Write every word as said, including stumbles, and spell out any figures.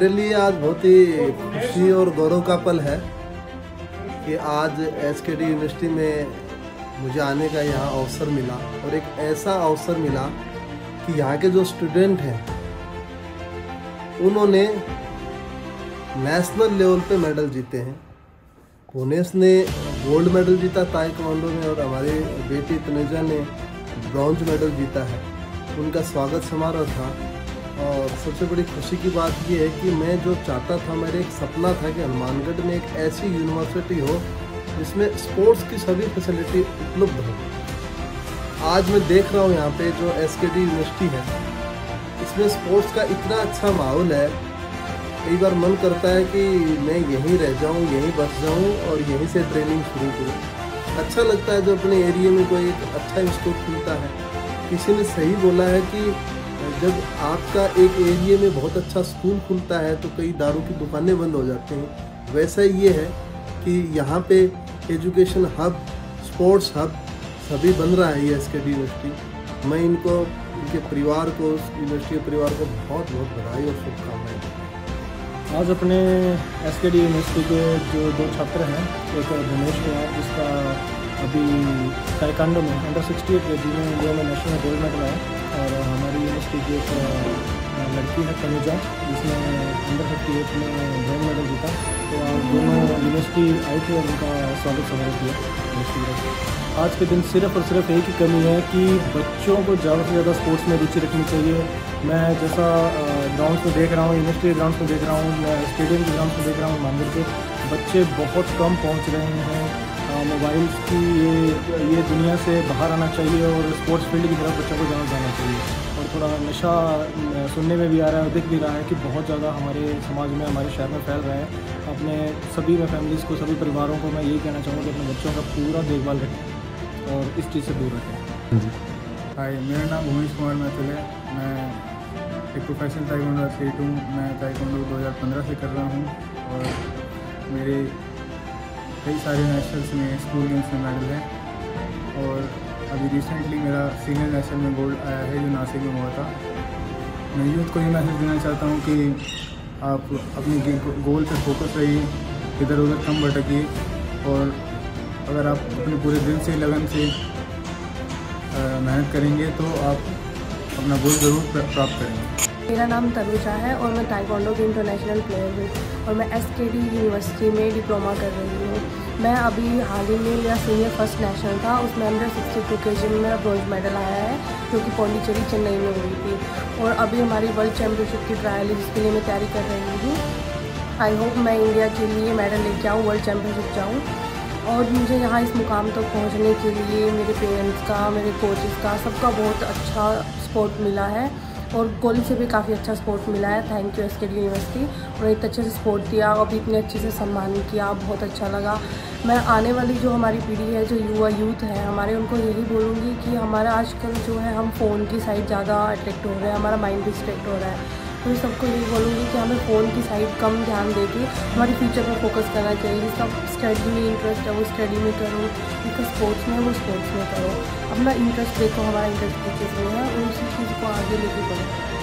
मेरे लिए आज बहुत ही खुशी और गौरव का पल है कि आज एसकेडी यूनिवर्सिटी में मुझे आने का यहाँ अवसर मिला और एक ऐसा अवसर मिला कि यहाँ के जो स्टूडेंट हैं उन्होंने नेशनल लेवल पे मेडल जीते हैं। पुनेश ने गोल्ड मेडल जीता ताइक्वांडो में और हमारी बेटी तनुजा ने ब्रॉन्ज मेडल जीता है। उनका स्वागत समारोह था और सबसे बड़ी खुशी की बात यह है कि मैं जो चाहता था, मेरा एक सपना था कि हनुमानगढ़ में एक ऐसी यूनिवर्सिटी हो जिसमें स्पोर्ट्स की सभी फैसिलिटी उपलब्ध हो। आज मैं देख रहा हूँ यहाँ पे जो एसकेडी यूनिवर्सिटी है, इसमें स्पोर्ट्स का इतना अच्छा माहौल है, कई बार मन करता है कि मैं यहीं रह जाऊँ, यहीं बस जाऊँ और यहीं से ट्रेनिंग शुरू करूँ। अच्छा लगता है जब अपने एरिया में कोई एक अच्छा इंस्टीट्यूट खुलता है। किसी ने सही बोला है कि जब आपका एक एरिया में बहुत अच्छा स्कूल खुलता है तो कई दारू की दुकानें बंद हो जाती हैं। वैसा ये है कि यहाँ पे एजुकेशन हब, स्पोर्ट्स हब सभी बन रहा है ये एसकेडी यूनिवर्सिटी। मैं इनको, इनके परिवार को, यूनिवर्सिटी के परिवार को बहुत बहुत बधाई और शुभकामनाएं। आज अपने एसकेडी यूनिवर्सिटी के जो दो छात्र हैं, एक दिनेश कुमार जिसका अभी ताइक्वांडो में अंडर सिक्सटी एट केजी में इंडिया में नेशनल गोल्ड मेडल है, और हमारी यूनिवर्सिटी की एक लड़की है तनुजा जिसने अंडर फिफ्टी एट में गोल्ड मेडल जीता। तो आज दोनों यूनिवर्सिटी आई थी और उनका स्वागत समारोह किया यूनिवर्सिटी। आज के दिन सिर्फ और सिर्फ एक ही कमी है कि बच्चों को ज़्यादा से ज़्यादा स्पोर्ट्स में रुचि रखनी चाहिए। मैं जैसा ग्राउंड्स में देख रहा हूँ, यूनिवर्सिटी ग्राउंड्स में देख रहा हूँ, मैं स्टेडियम के ग्राउंड्स में देख रहा हूँ, मंदिर के बच्चे बहुत कम पहुँच रहे हैं। मोबाइल्स की ये ये दुनिया से बाहर आना चाहिए और स्पोर्ट्स फील्ड की तरफ बच्चों को ज़्यादा जाना चाहिए। और थोड़ा नशा सुनने में भी आ रहा है और दिख भी रहा है कि बहुत ज़्यादा हमारे समाज में, हमारे शहर में फैल रहा है। अपने सभी में फैमिलीज़ को, सभी परिवारों को मैं यही कहना चाहूँगा कि अपने बच्चों का पूरा देखभाल रखें और इस चीज़ से दूर रखें। हाय, मेरा नाम भूमेश कुमार मैथिल है। मैं एक प्रोफेशनल ताइक्वांडो एथलीट हूँ। मैं ताइक्वांडो दो हज़ार पंद्रह से कर रहा हूँ और मेरे कई सारे नेशनल्स में, स्कूल गेम्स में मेडल हैं और अभी रिसेंटली मेरा सीनियर नेशनल में गोल्ड आया है जो नासिक में हुआ था। मैं यूथ को ये मैसेज देना चाहता हूँ कि आप अपनी गोल पर फोकस रहिए, इधर उधर कम भटकिए और अगर आप अपने पूरे दिल से, लगन से मेहनत करेंगे तो आप अपना गोल ज़रूर प्राप्त करेंगे। मेरा नाम तनुजा है और मैं ताइक्वांडो की इंटरनेशनल प्लेयर हूँ और मैं एसकेडी यूनिवर्सिटी में डिप्लोमा कर रही हूँ। मैं अभी हाल ही में मेरा सीनियर फर्स्ट नेशनल था, उसमें अंडर सिक्सटी टू के जी में मेरा ब्रॉन्ज मेडल आया है जो कि पौंडीचेरी चेन्नई में हुई थी। और अभी हमारी वर्ल्ड चैम्पियनशिप की ट्रायल है जिसके लिए मैं तैयारी कर रही हूँ। आई होप मैं इंडिया के लिए मेडल लेके आऊँ, वर्ल्ड चैम्पियनशिप जाऊँ। और मुझे यहाँ इस मुकाम तक पहुँचने के लिए मेरे पेरेंट्स का, मेरे कोचेज़ का, सबका बहुत अच्छा सपोर्ट मिला है और कॉलेज से भी काफ़ी अच्छा सपोर्ट मिला है। थैंक यू एसकेडी यूनिवर्सिटी, उन्होंने इतने अच्छे से सपोर्ट दिया और भी इतने अच्छे से सम्मान किया, बहुत अच्छा लगा। मैं आने वाली जो हमारी पीढ़ी है, जो युवा यूथ है हमारे, उनको यही बोलूँगी कि हमारा आजकल जो है हम फ़ोन की साइड ज़्यादा अट्रैक्ट हो रहे हैं, हमारा माइंड डिस्ट्रैक्ट हो रहा है। तो मैं सबको यही बोलूँगी कि हमें फ़ोन की साइड कम ध्यान देके हमारी फ्यूचर पर फोकस करना चाहिए। जिसका स्टडी में इंटरेस्ट है वो स्टडी में करो, जिसका स्पोर्ट्स में है वो स्पोर्ट्स में करो। अपना इंटरेस्ट देखो, हमारा इंटरेस्ट किस चीज़ में है और उसी चीज़ को आगे लेके करो।